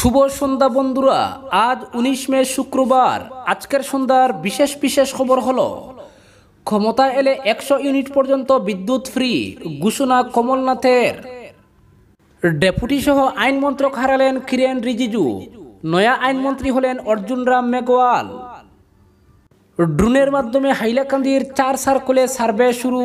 শুভ সন্ধ্যা বন্ধুরা। আজ 19 মে শুক্রবার। আজকের সন্ধ্যার বিশেষ বিশেষ খবর হলো, ক্ষমতায় এলে 100 ইউনিট পর্যন্ত বিদ্যুৎ ফ্রি ঘোষণা কমলনাথের। ডেপুটি সহ আইন মন্ত্রক হারালেন কিরেন রিজিজু। নয়া আইনমন্ত্রী হলেন অর্জুন রাম মেঘওয়াল। ড্রোনের মাধ্যমে হাইলাকান্দির 4 সার্কেলে সার্ভে শুরু।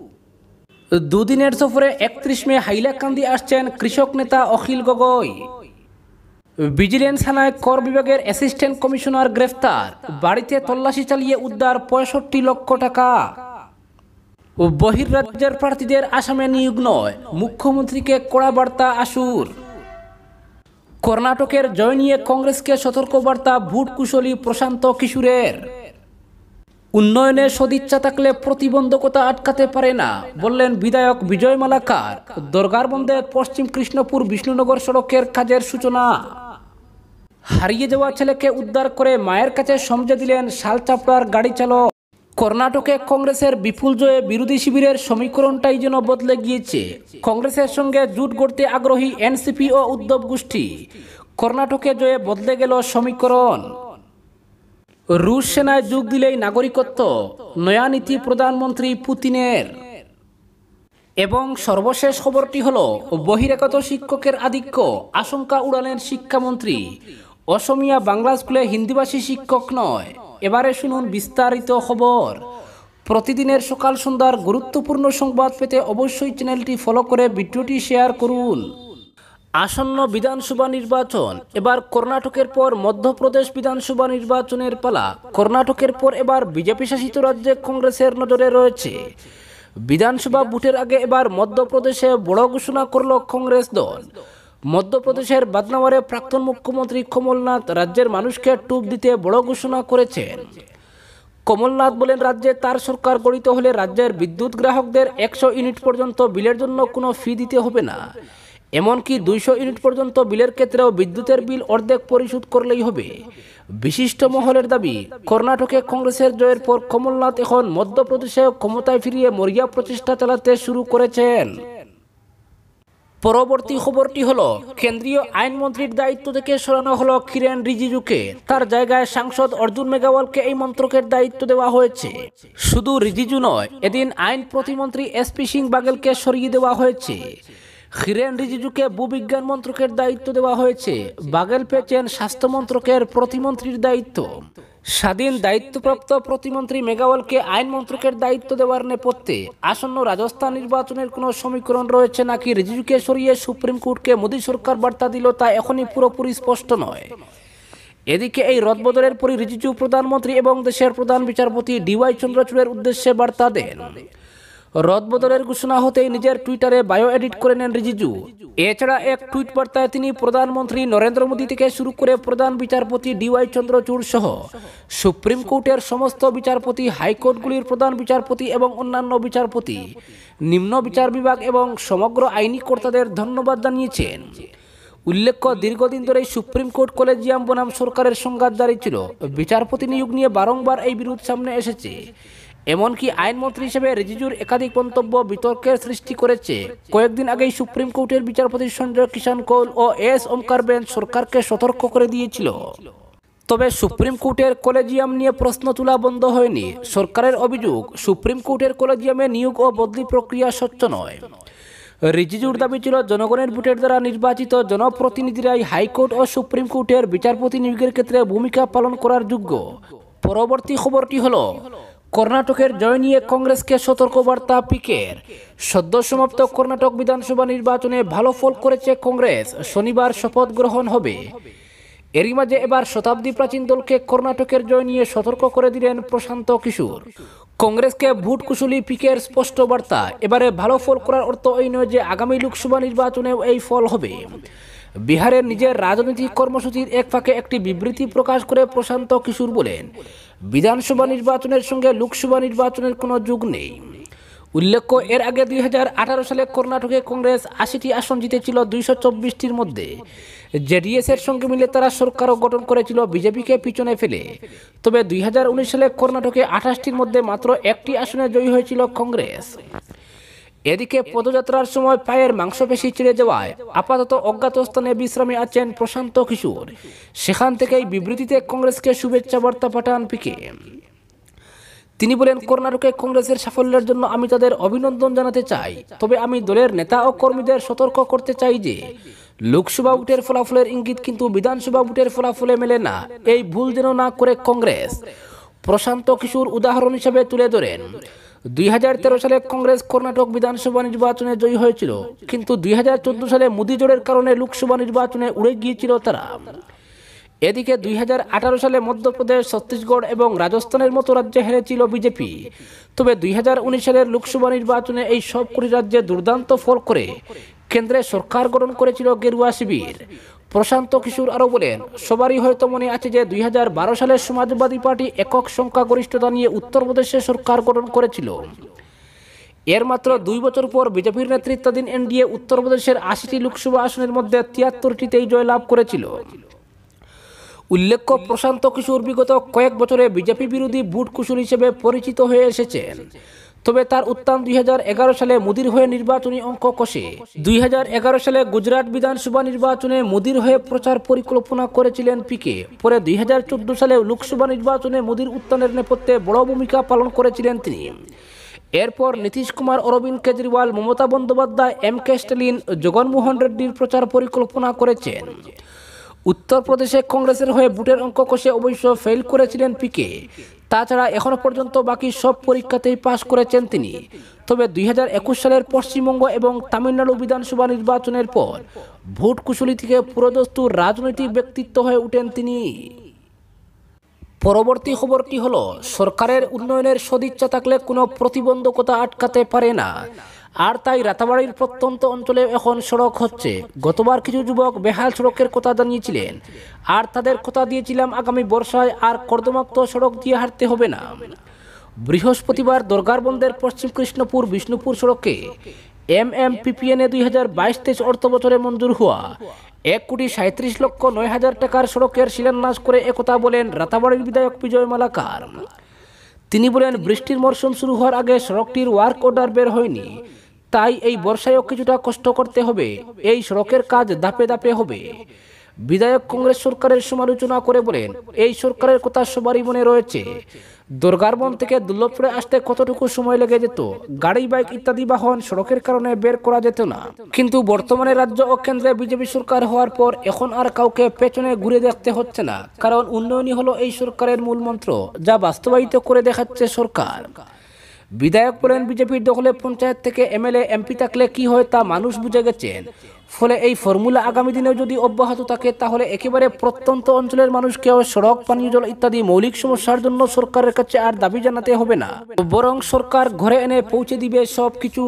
দুদিনের সফরে 31 মে হাইলাকান্দি আসছেন কৃষক নেতা অখিল গগৈ। ভিজিলেন্স থানায় কর বিভাগের অ্যাসিস্ট্যান্ট কমিশনার গ্রেফতার। বাড়িতে তল্লাশি চালিয়ে উদ্ধার 65 লক্ষ টাকা। বহির্রাজ্যের প্রার্থীদের আসামে নিয়োগ নয়, মুখ্যমন্ত্রীকে কড়া বার্তা আসুর। কর্ণাটকের জয় নিয়ে কংগ্রেসকে সতর্ক বার্তা ভোট কুশলী প্রশান্ত কিশোরের। উন্নয়নে সদিচ্ছা থাকলে প্রতিবন্ধকতা আটকাতে পারে না, বললেন বিধায়ক বিজয় মালাকার। দরগার বন্ধে পশ্চিম কৃষ্ণপুর বিষ্ণুনগর সড়কের কাজের সূচনা। হারিয়ে যাওয়া ছেলেকে উদ্ধার করে মায়ের কাছে সমঝে দিলেন শালচাপড়ার গাড়ি চালক। কর্ণাটকে কংগ্রেসের বিপুল জয়ে বিরোধী শিবিরের সমীকরণটাই যেন বদলে গিয়েছে। কংগ্রেসের সঙ্গে জোট গড়তে আগ্রহী এনসিপি ও উদ্ধব গোষ্ঠী। কর্ণাটকে জয়ে বদলে গেল সমীকরণ। রুশ সেনায় যোগ দিলেই নাগরিকত্ব, নয়া নীতি প্রধানমন্ত্রী পুতিনের। এবং সর্বশেষ খবরটি হল, বহিরাগত শিক্ষকের আধিক্য আশঙ্কা উড়ালেন শিক্ষামন্ত্রী। অসমিয়া বাংলা স্কুলে হিন্দিভাষী শিক্ষক নয়। এবারে শুনুন বিস্তারিত খবর। প্রতিদিনের সকাল সন্ধ্যার গুরুত্বপূর্ণ সংবাদ পেতে অবশ্যই চ্যানেলটি ফলো করে ভিডিওটি শেয়ার করুন। আসন্ন বিধানসভা নির্বাচন। এবার কর্ণাটকের পর মধ্যপ্রদেশ বিধানসভা নির্বাচনের পালা। কর্ণাটকের পর এবার বিজেপি শাসিত রাজ্যে কংগ্রেসের নজরে রয়েছে। বিধানসভা ভোটের আগে এবার মধ্যপ্রদেশে বড় ঘোষণা করল কংগ্রেস দল। মধ্যপ্রদেশের বাদনাওয়ারে প্রাক্তন মুখ্যমন্ত্রী কমলনাথ রাজ্যের মানুষকে টুপ দিতে বড় ঘোষণা করেছেন। কমলনাথ বলেন, রাজ্যে তার সরকার গঠিত হলে রাজ্যের বিদ্যুৎ গ্রাহকদের 100 ইউনিট পর্যন্ত বিলের জন্য কোনো ফি দিতে হবে না। এমনকি 200 ইউনিট পর্যন্ত বিলের ক্ষেত্রেও বিদ্যুতের বিল অর্ধেক পরিশোধ করলেই হবে। বিশিষ্ট মহলের দাবি, কর্ণাটকে কংগ্রেসের জয়ের পর কমলনাথ এখন মধ্যপ্রদেশে ক্ষমতায় ফিরিয়ে মরিয়া প্রচেষ্টা চালাতে শুরু করেছেন। পরবর্তী খবরটি হলো, কেন্দ্রীয় আইনমন্ত্রীর দায়িত্ব থেকে সরানো হলো কিরেন রিজিজুকে। তার জায়গায় সাংসদ অর্জুন মেঘওয়ালকে এই মন্ত্রকের দায়িত্ব দেওয়া হয়েছে। শুধু রিজিজু নয়, এদিন আইন প্রতিমন্ত্রী এসপি সিং বাগেলকে সরিয়ে দেওয়া হয়েছে। কিরেন রিজিজুকে ভূবিজ্ঞান মন্ত্রকের দায়িত্ব দেওয়া হয়েছে। বাগেল পেয়েছেন স্বাস্থ্য মন্ত্রকের প্রতিমন্ত্রীর দায়িত্ব। স্বাধীন দায়িত্বপ্রাপ্ত প্রতিমন্ত্রী মেঘওয়ালকে আইন মন্ত্রকের দায়িত্ব দেওয়ার নেপথ্যে আসন্ন রাজস্থান নির্বাচনের কোনো সমীকরণ রয়েছে নাকি রিজিজুকে সরিয়ে সুপ্রিম কোর্টকে মোদী সরকার বার্তা দিল তা এখনই পুরোপুরি স্পষ্ট নয়। এদিকে এই রদবদলের পরই রিজিজু প্রধানমন্ত্রী এবং দেশের প্রধান বিচারপতি ডিওয়াই চন্দ্রচূড়ের উদ্দেশ্যে বার্তা দেন। রদবদলের ঘোষণা হতেই নিজের টুইটারে বায়ো এডিট করে নেন রিজিজু। এছাড়া এক টুইট বার্তায় তিনি প্রধানমন্ত্রী নরেন্দ্র মোদী থেকে শুরু করে প্রধান বিচারপতি ডিওয়াই চন্দ্রচূড় সহ সুপ্রিম কোর্টের সমস্ত বিচারপতি, হাইকোর্টগুলির প্রধান বিচারপতি এবং অন্যান্য বিচারপতি, নিম্ন বিচার বিভাগ এবং সমগ্র আইনি কর্তাদের ধন্যবাদ জানিয়েছেন। উল্লেখ্য, দীর্ঘদিন ধরেই সুপ্রিম কোর্ট কলেজিয়াম বনাম সরকারের সংঘাত জারি ছিল। বিচারপতি নিয়োগ নিয়ে বারংবার এই বিরোধ সামনে এসেছে। এমনকি আইনমন্ত্রী হিসেবে রিজিজুর একাধিক মন্তব্য বিতর্কের সৃষ্টি করেছে। কয়েকদিন আগেই সুপ্রিম কোর্টের বিচারপতি সঞ্জয় কিষান কৌল ও এস ওমকার বেঞ্চ সরকারকে সতর্ক করে দিয়েছিল। তবে সুপ্রিম কোর্টের কলেজিয়াম নিয়ে প্রশ্ন তোলা বন্ধ হয়নি। সরকারের অভিযোগ, সুপ্রিম কোর্টের কলেজিয়ামে নিয়োগ ও বদলি প্রক্রিয়া স্বচ্ছ নয়। রিজিজুর দাবি ছিল, জনগণের ভোটের দ্বারা নির্বাচিত জনপ্রতিনিধিরাই হাইকোর্ট ও সুপ্রিম কোর্টের বিচারপতি নিয়োগের ক্ষেত্রে ভূমিকা পালন করার যোগ্য। পরবর্তী খবরটি হলো, কর্ণাটকের জয় নিয়ে কংগ্রেসকে সতর্কবার্তা পিকের। সদ্য সমাপ্ত কর্ণাটক বিধানসভা নির্বাচনে ভালো ফল করেছে কংগ্রেস। শনিবার শপথ গ্রহণ হবে। এরই মাঝে এবার শতাব্দী প্রাচীন দলকে কর্ণাটকের জয় নিয়ে সতর্ক করে দিলেন প্রশান্ত কিশোর। কংগ্রেসকে ভোট কুশলী পিকের স্পষ্ট বার্তা। এবারে ভালো ফল করার অর্থ এই নয় যে আগামী লোকসভা নির্বাচনেও এই ফল হবে। বিহারের নিজের রাজনৈতিক কর্মসূচির এক ফাঁকে একটি বিবৃতি প্রকাশ করে প্রশান্ত কিশোর বলেন, বিধানসভা নির্বাচনের সঙ্গে লোকসভা নির্বাচনের কোনো যোগ নেই। উল্লেখ্য, এর আগে 2018 সালে কর্ণাটকে কংগ্রেস 80টি আসন জিতেছিল 224টির মধ্যে। জেডিএস এর সঙ্গে মিলে তারা সরকারও গঠন করেছিল বিজেপিকে পিছনে ফেলে। তবে 2019 সালে কর্ণাটকে 28টির মধ্যে মাত্র একটি আসনে জয়ী হয়েছিল কংগ্রেস। এদিকে পদযাত্রার সময় পায়ের মাংসপেশি ছিঁড়ে যাওয়ায় আপাতত অজ্ঞাত স্থানে বিশ্রামে আছেন প্রশান্ত কিশোর। সেখান থেকেই বিবৃতিতে কংগ্রেসকে শুভেচ্ছা বার্তা পাঠান পিকে। তিনি বলেন, কর্ণাটকে কংগ্রেসের সাফল্যের জন্য আমি তাদের অভিনন্দন জানাতে চাই, তবে আমি দলের নেতা ও কর্মীদের সতর্ক করতে চাই যে লোকসভা ভোটের ফলাফলের ইঙ্গিত কিন্তু বিধানসভা ভোটের ফলাফলে মেলে না, এই ভুল যেন না করে কংগ্রেস। প্রশান্ত কিশোর উদাহরণ হিসেবে তুলে ধরেন, 2013 সালে কংগ্রেস কর্ণাটক বিধানসভা নির্বাচনে জয়ী হয়েছিল, কিন্তু 2014 সালে মোদী জোটের কারণে লোকসভা নির্বাচনে উড়ে গিয়েছিল তারা। এদিকে 2018 সালে মধ্যপ্রদেশ, ছত্তিশগড় এবং রাজস্থানের মতো রাজ্যে হেরেছিল বিজেপি। তবে 2019 সালের লোকসভা নির্বাচনে এই সবকটি রাজ্যে দুর্দান্ত ফল করে কেন্দ্রে সরকার গঠন করেছিল গেরুয়া শিবির। প্রশান্ত কিশোর আরও বলেন, সবারই হয়তো মনে আছে যে 2012 সালে সমাজবাদী পার্টি একক সংখ্যাগরিষ্ঠতা নিয়ে উত্তরপ্রদেশে সরকার গঠন করেছিল। এর মাত্র 2 বছর পর বিজেপির নেতৃত্বাধীন এনডিএ উত্তরপ্রদেশের 80টি লোকসভা আসনের মধ্যে 73টিতেই জয়লাভ করেছিল। উল্লেখ্য, প্রশান্ত কিশোর বিগত কয়েক বছরে বিজেপি বিরোধী ভোট কুশলী হিসেবে পরিচিত হয়ে এসেছেন। তবে তার উত্থান 2011 সালে মোদির হয়ে নির্বাচনী অঙ্ক কষে। 2011 সালে গুজরাট বিধানসভা নির্বাচনে মোদির হয়ে প্রচার পরিকল্পনা করেছিলেন পিকে। পরে 2014 সালে লোকসভা নির্বাচনে মোদির উত্থানের নেপথ্যে বড় ভূমিকা পালন করেছিলেন তিনি। এরপর নীতিশ কুমার, অরবিন্দ কেজরিওয়াল, মমতা বন্দ্যোপাধ্যায়, এম.কে. স্ট্যালিন, জগনমোহন রেড্ডির প্রচার পরিকল্পনা করেছেন। উত্তরপ্রদেশে কংগ্রেসের হয়ে ভোটের অঙ্ক কষে অবশ্য ফেল করেছিলেন পিকে। তাছাড়া এখনো পর্যন্ত বাকি সব পরীক্ষাতেই পাশ করেছেন তিনি। তবে 2021 সালের পশ্চিমবঙ্গ এবং তামিলনাড়ু বিধানসভা নির্বাচনের পর ভোট কুশলী থেকে পুরোদস্তুর রাজনৈতিক ব্যক্তিত্ব হয়ে ওঠেন তিনি। পরবর্তী খবরটি হলো, সরকারের উন্নয়নের সদিচ্ছা থাকলে কোনো প্রতিবন্ধকতা আটকাতে পারে না, আর তাই রাতাবাড়ির প্রত্যন্ত অঞ্চলে এখন সড়ক হচ্ছে। গতবার কিছু যুবক বেহাল সড়কের কথা জানিয়েছিলেন, আর তাদের কথা দিয়েছিলাম আগামী বর্ষায় আর কর্দমাক্ত সড়ক দিয়ে হাঁটতে হবে না। বৃহস্পতিবার দরগারবন্দের পশ্চিম কৃষ্ণপুর বিষ্ণুপুর সড়কে MMPPNA 2022-23 অর্থ বছরে মঞ্জুর হওয়া 1,37,09,000 টাকার সড়কের শিলান্যাস করে একথা বলেন রাতাবাড়ির বিধায়ক বিজয় মালাকার। তিনি বলেন, বৃষ্টির মরশুম শুরু হওয়ার আগে সড়কটির ওয়ার্ক অর্ডার বের হয়নি, তাই এই বর্ষায়ও কিছুটা কষ্ট করতে হবে। এই সড়কের কাজ ধাপে ধাপে হবে। বিধায়ক কংগ্রেস সরকারের সমালোচনা করে বলেন, এই সরকারের কথা সবারই মনে রয়েছে। দরগারবন থেকে দুর্লভপুরে আসতে কতটুকু সময় লেগে যেত, গাড়ি, বাইক ইত্যাদি বাহন সড়কের কারণে বের করা যেত না। কিন্তু বর্তমানে রাজ্য ও কেন্দ্রে বিজেপি সরকার হওয়ার পর এখন আর কাউকে পেছনে ঘুরে দেখতে হচ্ছে না, কারণ উন্নয়নই হলো এই সরকারের মূল মন্ত্র, যা বাস্তবায়িত করে দেখাচ্ছে সরকার। বিধায়ক বলেন, বিজেপির দখলে পঞ্চায়েত থেকে MLA MP থাকলে কি হয় তা মানুষ বুঝে গেছেন। ফলে এই ফর্মুলা আগামী দিনেও যদি অব্যাহত থাকে, তাহলে একেবারে প্রত্যন্ত অঞ্চলের মানুষকেও সড়ক, পানীয় জল ইত্যাদি মৌলিক সমস্যার জন্য সরকারের কাছে আর দাবি জানাতে হবে না, বরং সরকার ঘরে এনে পৌঁছে দিবে সবকিছু।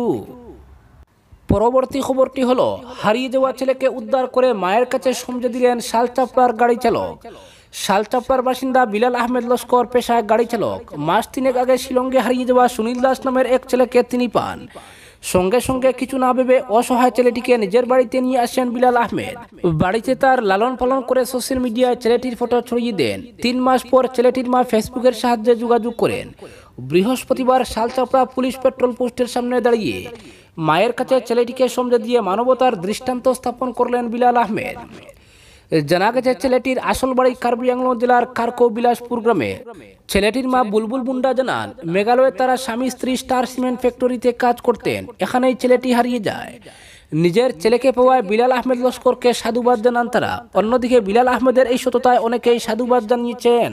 পরবর্তী খবরটি হলো, হারিয়ে যাওয়া ছেলেকে উদ্ধার করে মায়ের কাছে সমঝে দিলেন শালচাপড়ার গাড়ি চালক। শালচাপড়ার বাসিন্দা বিলাল আহমেদ লস্কর পেশায় গাড়ি চালক। মাস 3 আগে শিলংয়ে হারিয়ে যাওয়া সুনীল দাস নামের এক ছেলেকে তিনি পান। সঙ্গে সঙ্গে কিছু না ভেবে অসহায় ছেলেটিকে নিজের বাড়িতে নিয়ে আসেন বিলাল আহমেদ। বাড়িতে তার লালন পালন করে সোশ্যাল মিডিয়ায় ছেলেটির ফটো ছড়িয়ে দেন। 3 মাস পর ছেলেটির মা ফেসবুকের সাহায্যে যোগাযোগ করেন। বৃহস্পতিবার শালচাপড়া পুলিশ পেট্রোল পোস্টের সামনে দাঁড়িয়ে মায়ের কাছে ছেলেটিকে সমঝে দিয়ে মানবতার দৃষ্টান্ত স্থাপন করলেন বিলাল আহমেদ। জানা গেছে, ছেলেটির আসল বাড়ি কার্বি আংলং জেলার কারকো বিলাসপুর গ্রামে। ছেলেটির মা বুলবুল মুন্ডা জানান, মেঘালয়ে তারা স্বামী স্ত্রী স্টার সিমেন্ট ফ্যাক্টরিতে কাজ করতেন। এখানেই ছেলেটি হারিয়ে যায়। নিজের ছেলেকে পাওয়ায় বিলাল আহমেদ লস্করকে সাধুবাদ জানান তারা। অন্যদিকে বিলাল আহমেদের এই সততায় অনেকেই সাধুবাদ জানিয়েছেন।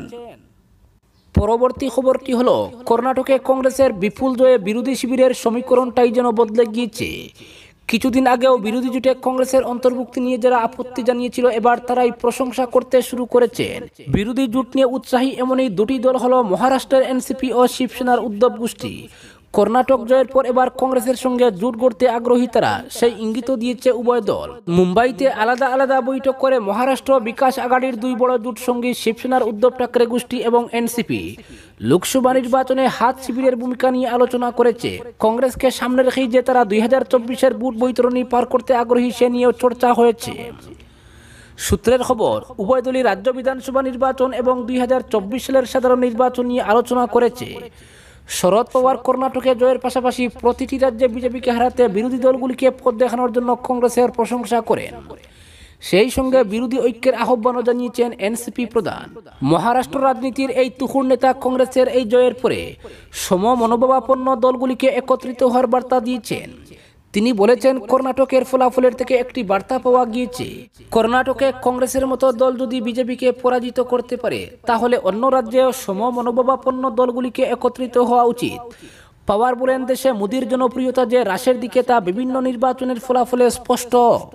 পরবর্তী খবরটি হলো, কর্ণাটকে কংগ্রেসের বিপুল জয়ে বিরোধী শিবিরের সমীকরণটাই যেন বদলে গিয়েছে। কিছুদিন আগেও বিরোধী জোটে কংগ্রেসের অন্তর্ভুক্তি নিয়ে যারা আপত্তি জানিয়েছিল, এবার তারাই প্রশংসা করতে শুরু করেছেন। বিরোধী জোট নিয়ে উৎসাহী এমনই দুটি দল হলো মহারাষ্ট্রের NCP ও শিবসেনার উদ্ধব গোষ্ঠী। কর্ণাটক জয়ের পর এবার কংগ্রেসের সঙ্গে জোট গড়তে আগ্রহী তারা, সেই ইঙ্গিতও দিয়েছে উভয় দল। মুম্বাইতে আলাদা আলাদা বৈঠক করে মহারাষ্ট্র বিকাশ আঘাড়ির 2 বড় জোট সঙ্গী শিবসেনার উদ্ধব ঠাকরে গোষ্ঠী এবং NCP লোকসভা নির্বাচনে হাত শিবিরের ভূমিকা নিয়ে আলোচনা করেছে। কংগ্রেসকে সামনে রেখেই যে তারা 2024-এর ভোট বৈতরণী পার করতে আগ্রহী, সে নিয়েও চর্চা হয়েছে। সূত্রের খবর, উভয় দলই রাজ্য বিধানসভা নির্বাচন এবং 2024 সালের সাধারণ নির্বাচন নিয়ে আলোচনা করেছে। শরদ পাওয়ার কর্ণাটকে জয়ের পাশাপাশি প্রতিটি রাজ্যে বিজেপিকে হারাতে বিরোধী দলগুলিকে পথ দেখানোর জন্য কংগ্রেসের প্রশংসা করেন। সেই সঙ্গে বিরোধী ঐক্যের আহ্বানও জানিয়েছেন এনসিপি প্রধান। মহারাষ্ট্র রাজনীতির এই তুখুর নেতা কংগ্রেসের এই জয়ের পরে সমমনোভাবাপন্ন দলগুলিকে একত্রিত হওয়ার বার্তা দিয়েছেন। তিনি বলেছেন, কর্ণাটকের ফলাফলের থেকে একটি বার্তা পাওয়া গিয়েছে। কর্ণাটকে কংগ্রেসের মতো দল যদি বিজেপিকে পরাজিত করতে পারে, তাহলে অন্য রাজ্যেও সমমনোভাবাপন্ন দলগুলিকে একত্রিত হওয়া উচিত। পাওয়ার বলেন, দেশে মোদির জনপ্রিয়তা যে হ্রাসের দিকে তা বিভিন্ন নির্বাচনের ফলাফলে স্পষ্ট।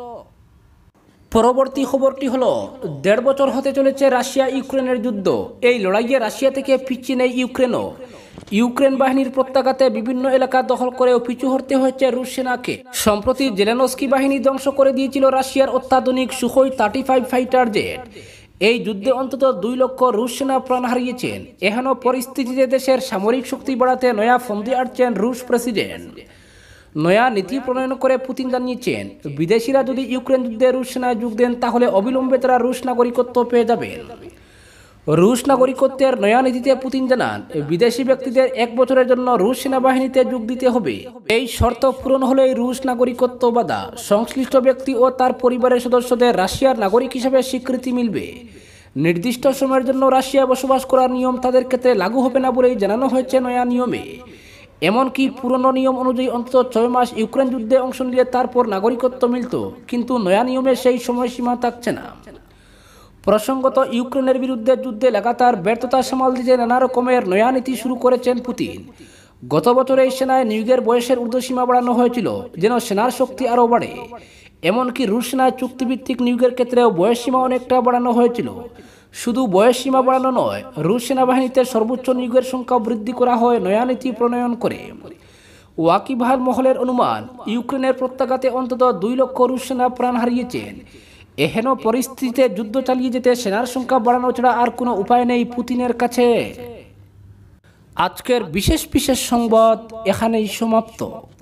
পরবর্তী খবরটি হলো, 1.5 বছর হতে চলেছে রাশিয়া ইউক্রেনের যুদ্ধ। এই লড়াইয়ে রাশিয়া থেকে পিছিয়ে নেই ইউক্রেনও। ইউক্রেন বাহিনীর প্রত্যাঘাতে বিভিন্ন এলাকা দখল করেও পিছু হটতে হয়েছে রুশ সেনাকে। সম্প্রতি জেলেনস্কি বাহিনী ধ্বংস করে দিয়েছিল রাশিয়ার অত্যাধুনিক সুখোই 35 ফাইটার জেট। এই যুদ্ধে অন্তত 2 লক্ষ রুশ সেনা প্রাণ হারিয়েছেন। এহেন পরিস্থিতিতে দেশের সামরিক শক্তি বাড়াতে নয়া ফন্দি আঁটছেন রুশ প্রেসিডেন্ট। নয়া নীতি প্রণয়ন করে পুতিন জানিয়েছেন, বিদেশিরা যদি ইউক্রেন যুদ্ধে রুশ সেনায় যোগ দেন, তাহলে অবিলম্বে তারা রুশ নাগরিকত্ব পেয়ে যাবেন। রুশ নাগরিকত্বের নয়া নীতিতে পুতিন জানান, বিদেশি ব্যক্তিদের 1 বছরের জন্য রুশ সেনাবাহিনীতে যোগ দিতে হবে। এই শর্ত পূরণ হলেই রুশ নাগরিকত্ব বাদা সংশ্লিষ্ট ব্যক্তি ও তার পরিবারের সদস্যদের রাশিয়ার নাগরিক হিসেবে স্বীকৃতি মিলবে। নির্দিষ্ট সময়ের জন্য রাশিয়া বসবাস করার নিয়ম তাদের ক্ষেত্রে লাগু হবে না বলেই জানানো হয়েছে নয়া নিয়মে। এমনকি পুরনো নিয়ম অনুযায়ী অন্তত 6 মাস ইউক্রেন যুদ্ধে অংশ নিলে তারপর নাগরিকত্ব মিলত, কিন্তু নয়া নিয়মে সেই সময়সীমা থাকছে না। প্রসঙ্গত, ইউক্রেনের বিরুদ্ধে যুদ্ধে লাগাতার ব্যর্থতা সামাল দিতে নানা রকমের নয়া নীতি শুরু করেছেন পুতিন। গত বছর এই সেনায় নিয়োগের বয়সের ঊর্ধ্বসীমা বাড়ানো হয়েছিল, যেন সেনার শক্তি আরও বাড়ে। এমনকি রুশ সেনায় চুক্তিভিত্তিক নিয়োগের ক্ষেত্রেও বয়সসীমা অনেকটা বাড়ানো হয়েছিল। শুধু বয়সসীমা বাড়ানো নয়, রুশ সেনাবাহিনীতে সর্বোচ্চ নিয়োগের সংখ্যা বৃদ্ধি করা হয় নয়া নীতি প্রণয়ন করে। ওয়াকিবহাল মহলের অনুমান, ইউক্রেনের প্রত্যাঘাতে অন্তত 2 লক্ষ রুশ সেনা প্রাণ হারিয়েছেন। এহেন পরিস্থিতিতে যুদ্ধ চালিয়ে যেতে সেনার সংখ্যা বাড়ানো ছাড়া আর কোনো উপায় নেই পুতিনের কাছে। আজকের বিশেষ সংবাদ এখানেই সমাপ্ত।